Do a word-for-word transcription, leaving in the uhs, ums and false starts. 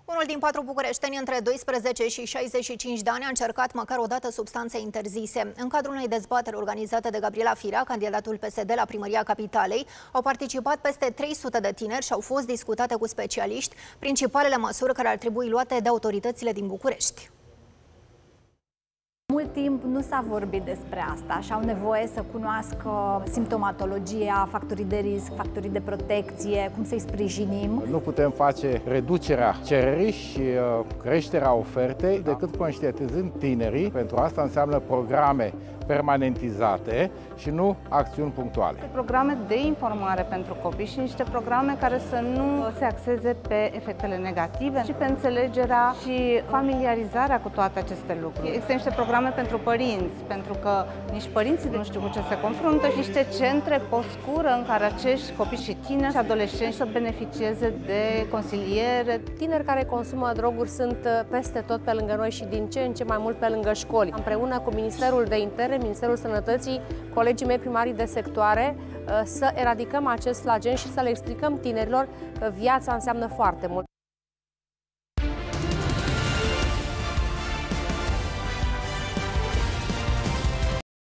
Unul din patru bucureșteni între doisprezece și șaizeci și cinci de ani a încercat măcar o dată substanțe interzise. În cadrul unei dezbateri organizate de Gabriela Firea, candidatul P S D la primăria Capitalei, au participat peste trei sute de tineri și au fost discutate cu specialiști principalele măsuri care ar trebui luate de autoritățile din București. Mult timp nu s-a vorbit despre asta și au nevoie să cunoască simptomatologia, factorii de risc, factorii de protecție, cum să-i sprijinim. Nu putem face reducerea cererii și creșterea ofertei decât conștientizând tinerii. Pentru asta înseamnă programe permanentizate și nu acțiuni punctuale. Programe de informare pentru copii și niște programe care să nu se axeze pe efectele negative, ci pe înțelegerea și familiarizarea cu toate aceste lucruri. Există niște programe pentru părinți, pentru că nici părinții nu știu cu ce se confruntă, și niște centre post-scură în care acești copii și tineri și adolescenți să beneficieze de consiliere. Tineri care consumă droguri sunt peste tot pe lângă noi și din ce în ce mai mult pe lângă școli. Împreună cu Ministerul de Interne, Ministerul Sănătății, colegii mei primarii de sectoare, să eradicăm acest flagel și să le explicăm tinerilor că viața înseamnă foarte mult.